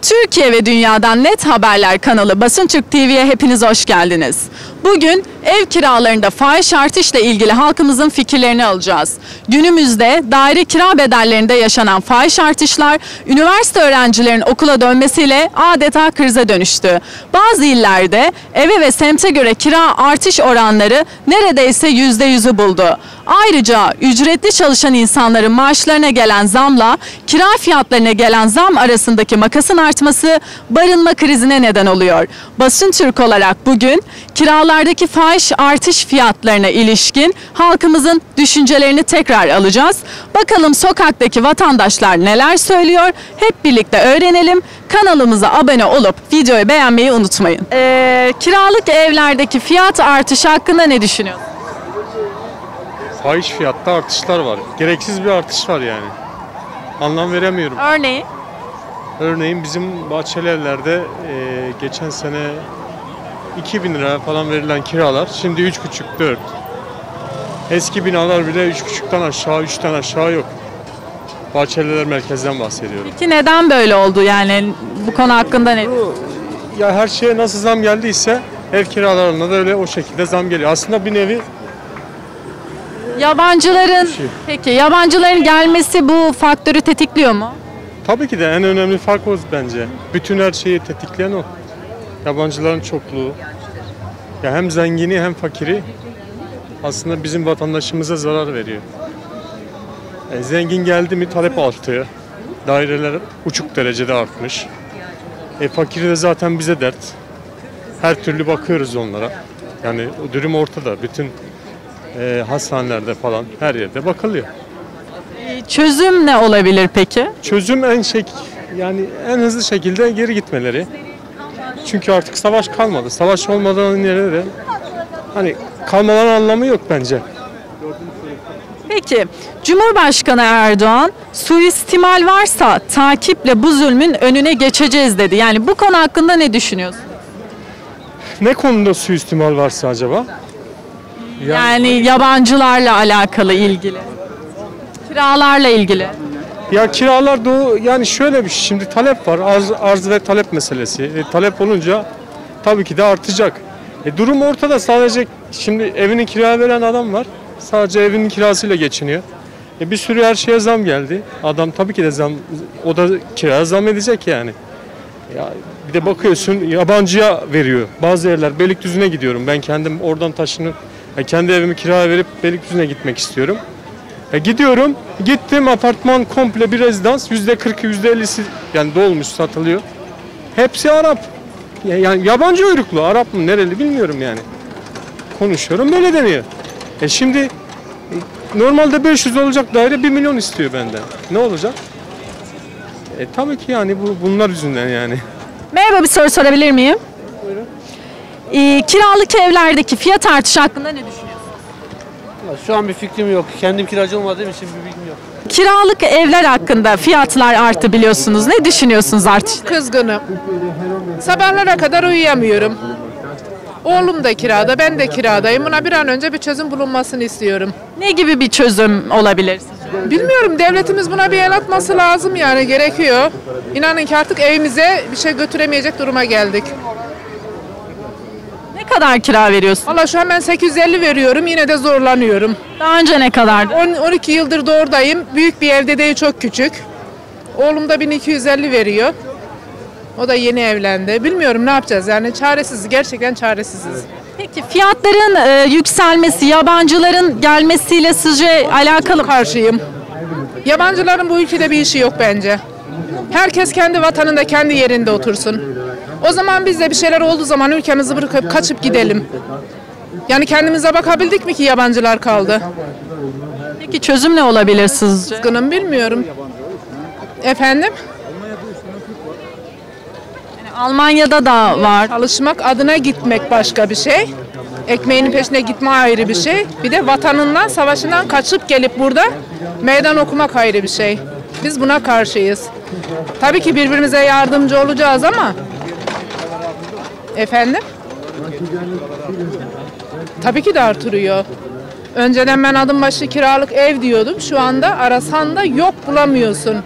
Türkiye ve Dünya'dan Net Haberler kanalı Basıntürk TV'ye hepiniz hoş geldiniz. Bugün ev kiralarında fahiş artışla ilgili halkımızın fikirlerini alacağız. Günümüzde daire kira bedellerinde yaşanan fahiş artışlar, üniversite öğrencilerinin okula dönmesiyle adeta krize dönüştü. Bazı illerde eve ve semte göre kira artış oranları neredeyse %100'ü buldu. Ayrıca ücretli çalışan insanların maaşlarına gelen zamla kira fiyatlarına gelen zam arasındaki makasın artması barınma krizine neden oluyor. Basıntürk olarak bugün kiralardaki fahiş artış fiyatlarına ilişkin halkımızın düşüncelerini tekrar alacağız. Bakalım sokaktaki vatandaşlar neler söylüyor? Hep birlikte öğrenelim. Kanalımıza abone olup videoyu beğenmeyi unutmayın. Kiralık evlerdeki fiyat artışı hakkında ne düşünüyorsunuz? Fahiş fiyatta artışlar var. Gereksiz bir artış var yani. Anlam veremiyorum. Örneğin bizim Bahçeli Evler'de geçen sene 2000 lira falan verilen kiralar şimdi 3,5-4. Eski binalar bile 3,5'tan aşağı, 3'ten aşağı yok. Bahçeli Evler merkezden bahsediyorum. Peki neden böyle oldu yani bu konu hakkında ne? Ya her şeye nasıl zam geldiyse ev kiralarına da öyle o şekilde zam geliyor. Aslında bir nevi yabancıların gelmesi bu faktörü tetikliyor mu? tabii ki de en önemli fark o bence. Bütün her şeyi tetikleyen o. Yabancıların çokluğu. Ya hem zengini hem fakiri aslında bizim vatandaşımıza zarar veriyor. Zengin geldi mi talep artıyor. Daireler uçuk derecede artmış. Fakir de zaten bize dert. Her türlü bakıyoruz onlara. Yani o durum ortada. Bütün hastanelerde falan her yerde bakılıyor. Çözüm ne olabilir peki? Çözüm yani en hızlı şekilde geri gitmeleri. Çünkü artık savaş kalmadı. Savaş olmadan yere de hani kalmaların anlamı yok bence. Peki, Cumhurbaşkanı Erdoğan suistimal varsa takiple bu zulmün önüne geçeceğiz dedi. Yani bu konu hakkında ne düşünüyorsun? Ne konuda suistimal varsa acaba? Yani yabancılarla alakalı ilgili. Kiralarla ilgili. Ya kiralar da yani şöyle bir şey. Şimdi talep var. Arz ve talep meselesi. Talep olunca tabii ki de artacak. Durum ortada. Sadece şimdi evini kiraya veren adam var. Sadece evinin kirasıyla geçiniyor. Bir sürü her şeye zam geldi. Adam tabii ki de o da kiraya zam edecek yani. Ya bir de bakıyorsun yabancıya veriyor. Bazı yerler Beylikdüzü'ne gidiyorum. Ben kendim oradan kendi evimi kiraya verip Beylikdüzü'ne gitmek istiyorum. Gittim apartman komple bir rezidans %40'ı %50'si yani dolmuş satılıyor. Hepsi Arap. Yani yabancı uyruklu Arap mı nereli bilmiyorum yani. Konuşuyorum böyle deniyor. Şimdi normalde 500 olacak daire 1 milyon istiyor benden. Ne olacak? Tabii ki yani bunlar yüzünden yani. Merhaba, bir soru sorabilir miyim? Buyurun. Kiralık evlerdeki fiyat artışı hakkında ne düşünüyorsunuz? Şu an bir fikrim yok. Kendim kiracı olmadığım için bir bilgim yok. Kiralık evler hakkında fiyatlar arttı biliyorsunuz. Ne düşünüyorsunuz artış? Kızgınım. Sabahlara kadar uyuyamıyorum. Oğlum da kirada, ben de kiradayım. Buna bir an önce bir çözüm bulunmasını istiyorum. Ne gibi bir çözüm olabilir sizce? Bilmiyorum, devletimiz buna bir el atması lazım yani gerekiyor. İnanın ki artık evimize bir şey götüremeyecek duruma geldik. Ne kadar kira veriyorsun? Valla şu an ben 850 veriyorum, yine de zorlanıyorum. Daha önce ne kadardı? 12 yıldır da oradayım. Büyük bir evde değil, çok küçük. Oğlum da 1250 veriyor. O da yeni evlendi. Bilmiyorum ne yapacağız yani, çaresiz, gerçekten çaresiziz. Peki fiyatların yükselmesi, yabancıların gelmesiyle sizce alakalı mı? Karşıyım. Yabancıların bu ülkede bir işi yok bence. Herkes kendi vatanında, kendi yerinde otursun. O zaman biz de bir şeyler olduğu zaman ülkemizi bırakıp kaçıp gidelim. Yani kendimize bakabildik mi ki yabancılar kaldı? Peki çözüm ne olabilir sizce? Kızgınım, bilmiyorum. Efendim? Almanya'da da var. Çalışmak adına gitmek başka bir şey. Ekmeğinin peşine gitme ayrı bir şey. Bir de vatanından, savaşından kaçıp gelip burada meydan okumak ayrı bir şey. Biz buna karşıyız. Tabii ki birbirimize yardımcı olacağız ama... Efendim? Tabii ki de artırıyor. Önceden ben adım başı kiralık ev diyordum. Şu anda arasan da yok, bulamıyorsun.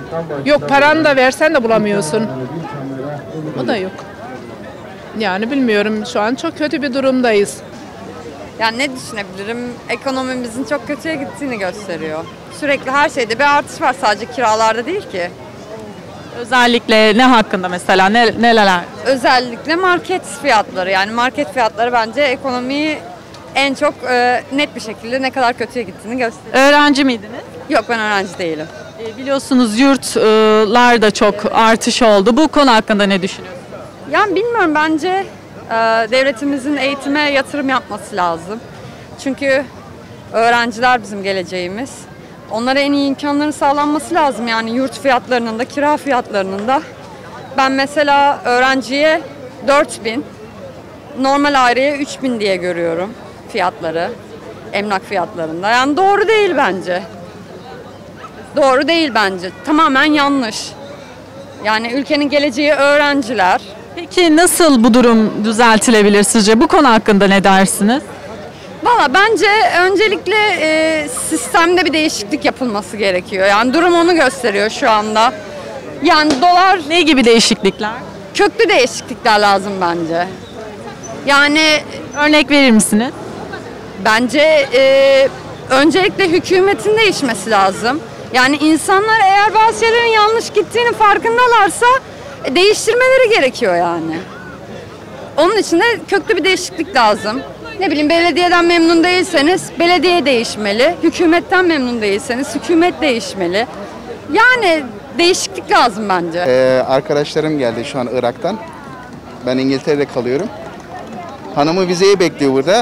Yok, paranı da versen de bulamıyorsun. O da yok. Yani bilmiyorum, şu an çok kötü bir durumdayız. Yani ne düşünebilirim? Ekonomimizin çok kötüye gittiğini gösteriyor. Sürekli her şeyde bir artış var, sadece kiralarda değil ki. Özellikle ne hakkında mesela neler? Özellikle market fiyatları, yani market fiyatları bence ekonomiyi en çok net bir şekilde ne kadar kötüye gittiğini gösteriyor. Öğrenci miydiniz? Yok, ben öğrenci değilim. Biliyorsunuz yurtlar da çok artış oldu. Bu konu hakkında ne düşünüyorsunuz? Yani bilmiyorum, bence devletimizin eğitime yatırım yapması lazım. Çünkü öğrenciler bizim geleceğimiz. Onlara en iyi imkanların sağlanması lazım. Yani yurt fiyatlarının da, kira fiyatlarının da. Ben mesela öğrenciye 4.000, normal aileye 3.000 diye görüyorum fiyatları, emlak fiyatlarında. Yani doğru değil bence. Doğru değil bence. Tamamen yanlış. Yani ülkenin geleceği öğrenciler. Peki nasıl bu durum düzeltilebilir sizce? Bu konu hakkında ne dersiniz? Valla bence öncelikle sistemde bir değişiklik yapılması gerekiyor. Yani durum onu gösteriyor şu anda. Yani dolar, Ne gibi değişiklikler? köklü değişiklikler lazım bence. Yani Örnek verir misiniz? bence öncelikle hükümetin değişmesi lazım. Yani insanlar eğer bazı şeylerin yanlış gittiğinin farkındalarsa değiştirmeleri gerekiyor yani. Onun için de köklü bir değişiklik lazım. Ne bileyim, belediyeden memnun değilseniz belediye değişmeli. Hükümetten memnun değilseniz hükümet değişmeli. Yani değişiklik lazım bence. Arkadaşlarım geldi şu an Irak'tan. Ben İngiltere'de kalıyorum. Hanımı vizeyi bekliyor burada.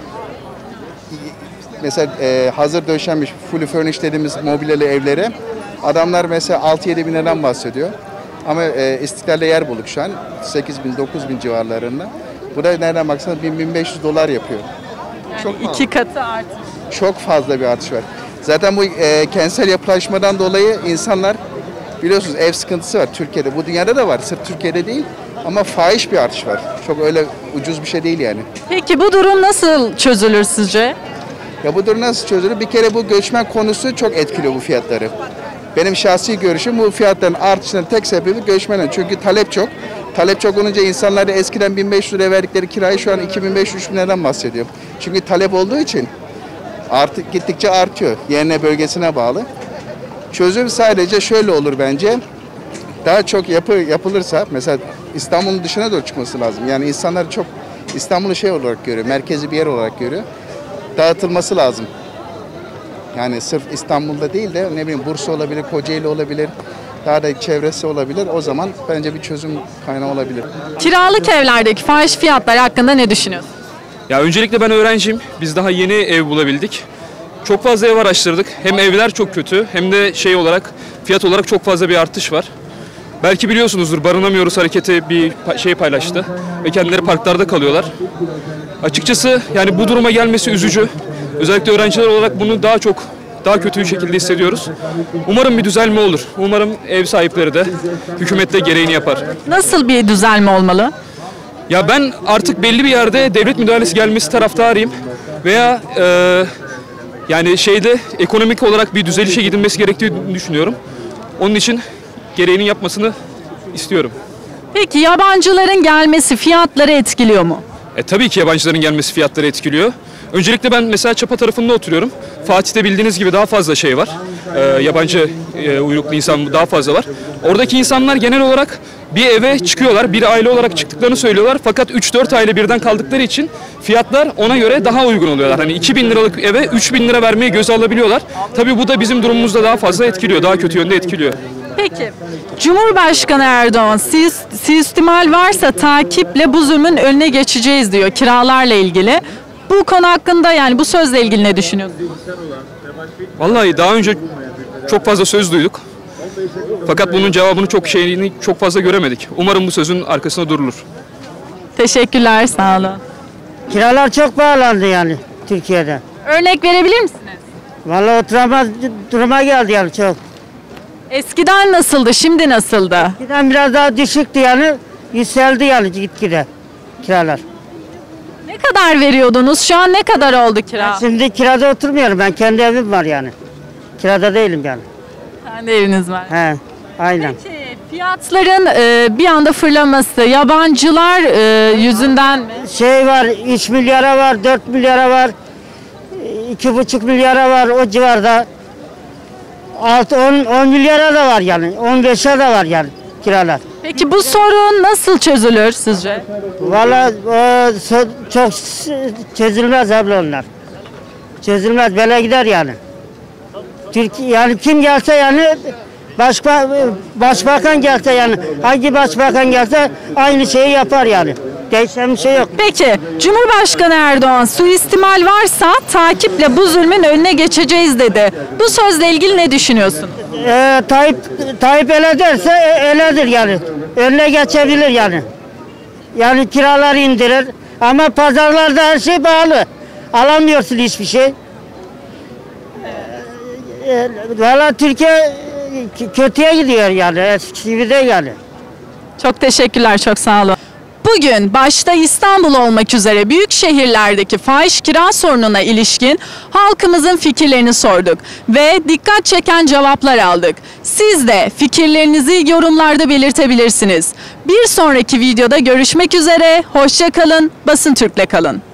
Mesela hazır döşenmiş, fully furnished dediğimiz mobilyalı evlere adamlar mesela 6-7 bin liradan bahsediyor. Ama İstiklal'de yer bulduk şu an 8 bin 9 bin civarlarında. Bu da nereden baksanız 1000-1500 dolar yapıyor. Çok İki katı artış. Çok fazla bir artış var. Zaten bu kentsel yapılaşmadan dolayı insanlar biliyorsunuz ev sıkıntısı var Türkiye'de. Bu dünyada da var. Sırf Türkiye'de değil ama fahiş bir artış var. Çok öyle ucuz bir şey değil yani. Peki bu durum nasıl çözülür sizce? Ya bu durum nasıl çözülür? Bir kere bu göçmen konusu çok etkiliyor bu fiyatları. Benim şahsi görüşüm bu fiyatların artışının tek sebebi göçmenler. Çünkü talep çok. Talep çok olunca insanlar da eskiden 1500 liraya verdikleri kirayı şu an 2500-3000 liradan bahsediyor. Çünkü talep olduğu için artık gittikçe artıyor. Yerine bölgesine bağlı. Çözüm sadece şöyle olur bence. Daha çok yapılırsa mesela İstanbul'un dışına doğru çıkması lazım. Yani insanlar çok İstanbul'u şey olarak görüyor, merkezi bir yer olarak görüyor. Dağıtılması lazım. Yani sırf İstanbul'da değil de ne bileyim Bursa olabilir, Kocaeli olabilir, daha da çevresi olabilir. O zaman bence bir çözüm kaynağı olabilir. Kiralık evlerdeki fahiş fiyatlar hakkında ne düşünüyorsunuz? Ya öncelikle ben öğrenciyim. Biz daha yeni ev bulabildik. Çok fazla ev araştırdık. Hem evler çok kötü hem de fiyat olarak çok fazla bir artış var. Belki biliyorsunuzdur, Barınamıyoruz hareketi bir şey paylaştı ve kendileri parklarda kalıyorlar. Açıkçası yani bu duruma gelmesi üzücü. Özellikle öğrenciler olarak bunu daha kötü bir şekilde hissediyoruz. Umarım bir düzelme olur. Umarım ev sahipleri de, hükümet de gereğini yapar. Nasıl bir düzelme olmalı? Ya ben artık belli bir yerde devlet müdahalesi gelmesi taraftarıyım. Veya yani ekonomik olarak bir düzelişe gidilmesi gerektiğini düşünüyorum. Onun için gereğinin yapmasını istiyorum. Peki yabancıların gelmesi fiyatları etkiliyor mu? Tabii ki yabancıların gelmesi fiyatları etkiliyor. Öncelikle ben mesela Çapa tarafında oturuyorum. Fatih'te bildiğiniz gibi daha fazla şey var. Yabancı uyruklu insan daha fazla var. Oradaki insanlar genel olarak bir eve çıkıyorlar. Bir aile olarak çıktıklarını söylüyorlar. Fakat 3-4 aile birden kaldıkları için fiyatlar ona göre daha uygun oluyorlar. Hani 2000 liralık eve 3000 lira vermeyi göze alabiliyorlar. Tabii bu da bizim durumumuzda daha fazla etkiliyor. Daha kötü yönde etkiliyor. Peki, Cumhurbaşkanı Erdoğan suistimal varsa takiple bu zulmün önüne geçeceğiz diyor kiralarla ilgili. Bu konu hakkında yani bu sözle ilgili ne düşünüyorsunuz? Vallahi daha önce çok fazla söz duyduk. Fakat bunun cevabını çok fazla göremedik. Umarım bu sözün arkasında durulur. Teşekkürler, sağ olun. Kiralar çok pahalandı yani Türkiye'de. Örnek verebilir misiniz? Vallahi oturamaz duruma geldi yani çok. Eskiden nasıldı, şimdi nasıldı? Giden biraz daha düşüktü yani yükseldi yani gitgide kiralar. Ne kadar veriyordunuz? Şu an ne kadar oldu kira? Şimdi kirada oturmuyorum ben kendi evim var yani. Kirada değilim yani. Kendi eviniz var. He. Aynen. Peki fiyatların bir anda fırlaması yabancılar yüzünden mi? Şey var, 3 milyara var, 4 milyara var, 2,5 milyara var o civarda. 10 milyara da var yani, 15'e de var yani kiralar. Peki bu sorun nasıl çözülür sizce? Vallahi çok çözülmez abla onlar. Çözülmez, böyle gider yani. Türkiye yani kim gelse yani başbakan gelse yani hangi başbakan gelse aynı şeyi yapar yani. Değişen bir şey yok. Peki Cumhurbaşkanı Erdoğan suistimal varsa takiple bu zulmün önüne geçeceğiz dedi. Bu sözle ilgili ne düşünüyorsun? Tayyip öyle derse öyledir yani. Önüne geçebilir yani. Yani kiralar indirir ama pazarlarda her şey pahalı. Alamıyorsun hiçbir şey. Valla Türkiye kötüye gidiyor yani. Eskisi gibi değil yani. Çok teşekkürler, çok sağ olun. Bugün başta İstanbul olmak üzere büyük şehirlerdeki fahiş kira sorununa ilişkin halkımızın fikirlerini sorduk ve dikkat çeken cevaplar aldık. Siz de fikirlerinizi yorumlarda belirtebilirsiniz. Bir sonraki videoda görüşmek üzere, hoşça kalın, Basın Türk'le kalın.